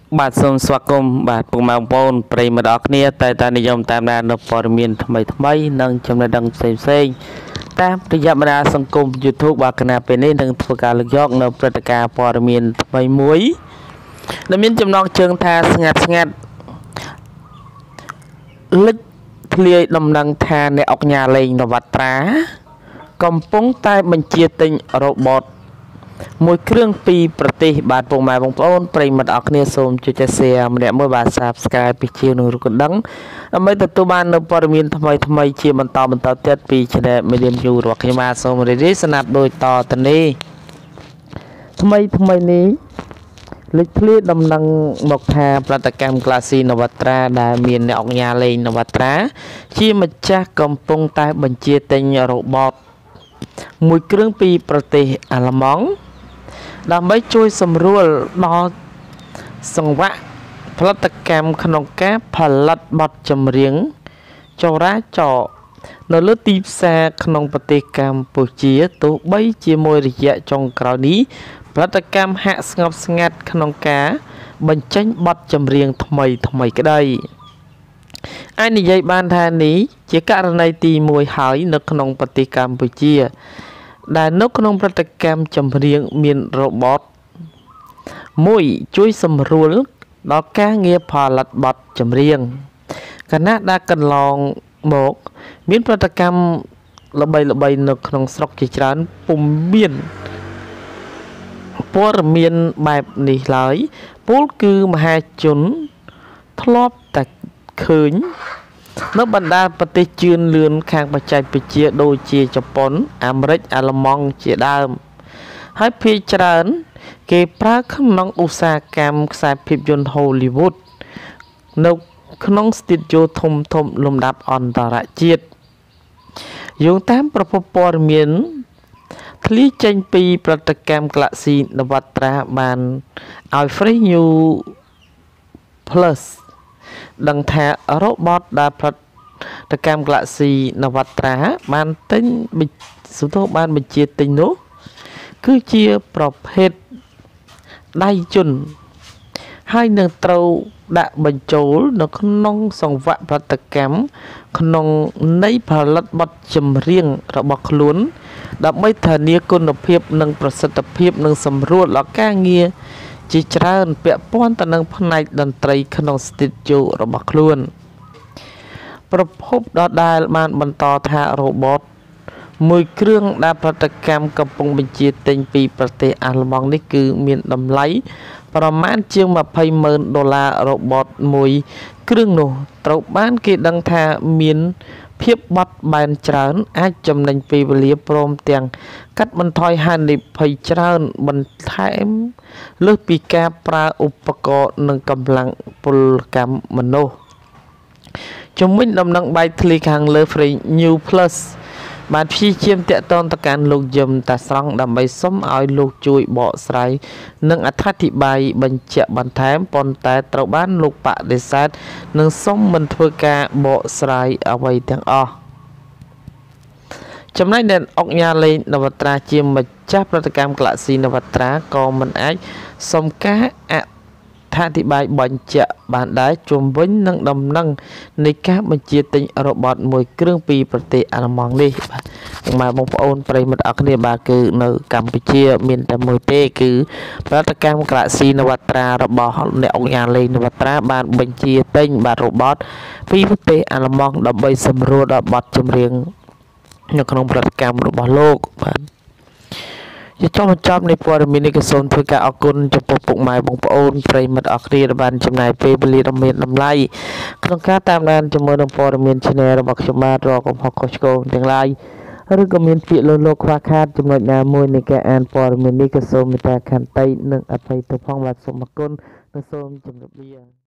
បាទសូមស្វាគមន៍បាទពុកម៉ែបងប្អូនប្រិយមិត្តអរគ្នាតែតានិយមតាមដាននៅព័ត៌មានថ្មីនិងចំណេះដឹងផ្សេងតាមរយៈបណ្ដាសង្គម YouTube បាទគណៈពេលនេះនឹងធ្វើការលើកយកនៅព្រឹត្តិការណ៍ព័ត៌មានថ្មីមួយដែលមានចំណងជើងថាស្ងាត់លេចធ្លាយដំណឹងថាអ្នកអង្គការលេងនវត្រាកំពុងតែបញ្ជាទិញរ៉ូបូតមួយគ្រឿងពីប្រទេសបាទពុកម៉ែបងប្អូនប្រិយមិត្តអរគ្នាសូមជួយចែក share ម្នាក់មួយបាទ Subscribe ពីជានឹងរូបកណ្ដឹងដើម្បីទទួលបាននូវព័ត៌មានថ្មីជាបន្តទៀតពី Channel Medium View របស់ខ្ញុំបាទសូមរីករាយស្នាប់ដូចតទៅនេះថ្មីនេះលេចធ្លាយដំណឹងមកថាផលិតកម្មក្លាស៊ីនវត្រាដែលមានអ្នកអង្គការលេងនវត្រាជាម្ចាស់កំពុងតែបញ្ជាទិញរ៉ូបូតមួយគ្រឿងពីប្រទេសអាល្លឺម៉ង់ដើម្បីជួយសម្រួលដល់សង្វាក់ផលិតកម្មក្នុងការផលិតបទចម្រៀងចរាចរណ៍នៅលើទីផ្សារក្នុងប្រទេសកម្ពុជាទោះបីជាមួយរយៈចុងក្រោយនេះផលិតកម្មហាក់ស្ងប់ស្ងាត់ក្នុងការបញ្ចេញបទចម្រៀងថ្មីក្តីអាចនិយាយបានថានេះជាករណីទី1ហើយនៅក្នុងប្រទេសកម្ពុជាដែលនៅក្នុងព្រឹត្តិកម្មចម្រៀងមានរ៉ូបូតមួយជួយសម្រួលដល់ការងារផលិតបទចម្រៀងខណៈដែលកន្លងមកមានព្រឹត្តិកម្មល្បីនៅក្នុងស្រុកជាច្រើនពុំមានព័ត៌មានបែបនេះឡើយពលគឺមហាជនធ្លាប់តែឃើញនៅបណ្ដាប្រទេសជឿនលឿនខាងបច្ចេកវិទ្យាដូចជាជប៉ុនអាមេរិកអាល្លឺម៉ង់ជាដើមហើយភាគច្រើនគេប្រើក្នុងឧស្សាហកម្មខ្សែភាពយន្ត Hollywood នៅក្នុងស្ទូឌីយោធំលំដាប់អន្តរជាតិយោងតាមប្រភពព័ត៌មានធ្លាយចេញពីប្រតិកម្មក្លាស៊ីនវត្រាបានឲ្យ Fresh New Plus ដឹងថារ៉ូបូតដែលផលិតកម្មក្លាស៊ីនវត្រាបានបញ្ជាទិញនោះគឺជាប្រភេទដៃជន់ហើយនឹងត្រូវដាក់បញ្ចូលនៅក្នុងសង្វាក់ផលិតកម្មក្នុងនៃផលិតបទចម្រៀងរបស់ខ្លួនដើម្បីធានាគុណភាពនិងប្រសិទ្ធភាពនិងសម្រួលដល់ការងារជាច្រើនពាក់ព័ន្ធទៅនឹងផ្នែកតន្ត្រីក្នុងស្ទូឌីយោរបស់ខ្លួនប្រភពដដែលបានបន្តថារ៉ូបូតមួយគ្រឿងដែលផលិតកម្មកំពុងបញ្ជាទិញពីប្រទេសអាល្លឺម៉ង់នេះគឺមានតម្លៃប្រមាណជាង$20,000រ៉ូបូតមួយគ្រឿងនោះត្រូវបានគេដឹងថាមានភាពបត់បែនច្រើនអាចចំណេញពេលវេលាព្រមទាំងកាត់បន្ថយហានិភ័យច្រើនបន្ថែមលើសពីការប្រើឧបករណ៍និងកម្លាំងពលកម្មមនុស្សជំវិញដំណឹងបែកធ្លាយខាងលើ Fresh New Plus បានព្យាយាមតាក់ទងទៅកាន់លោកយឹមតាស្រង់ដើម្បីសុំឲ្យលោកជួយបកស្រាយនិងអត្ថាធិប្បាយបញ្ជាក់បន្ថែមប៉ុន្តែត្រូវបានលោកបដិសេធនិងសុំមិនធ្វើការបកស្រាយអ្វីទាំងអស់ចំណែកអ្នកអង្គការលេងនវត្រាជាម្ចាស់ប្រតិកម្មក្លាស៊ីនវត្រាក៏មិនអាចសុំការអត្ថាធិប្បាយបញ្ជាក់បានដែរជុំវិញនឹងដំណឹងនៃការបញ្ជាទិញរ៉ូបូតមួយគ្រឿងពីប្រទេសអាល្លឺម៉ង់នេះបាទបងប្អូនប្រិយមិត្តអរគ្នាបាទគឺនៅកម្ពុជាមានតែមួយទេគឺផលិតកម្មក្លាស៊ីនវត្រារបស់អ្នកអង្គការលេងនវត្រាបានបញ្ជាទិញបាទរ៉ូបូតពីប្រទេសអាល្លឺម៉ង់ដើម្បីសម្រួលដល់បទចម្រៀងនៅក្នុងផលិតកម្មរបស់លោកបាទជាចុងបញ្ចប់នៃព័ត៌មាននេះក៏សូមធ្វើការអរគុណចំពោះពុកម៉ែបងប្អូនប្រិយមិត្តអរគ្នាដែលបានចំណាយពេលវេលាដ៏មានតម្លៃក្នុងការតាមដានជាមួយនឹងព័ត៌មាន Channel របស់ខ្ញុំបាទរកកំហុសខុសឆ្គងទាំងឡាយឬក៏មានពាក្យលោកខ្វះខាតចំណុចណាមួយនៃការអានព័ត៌មាននេះក៏សូមមេត្តាខន្តីនិងអភ័យទោសផងបាទសូមអរគុណនិងសូមជម្រាបលា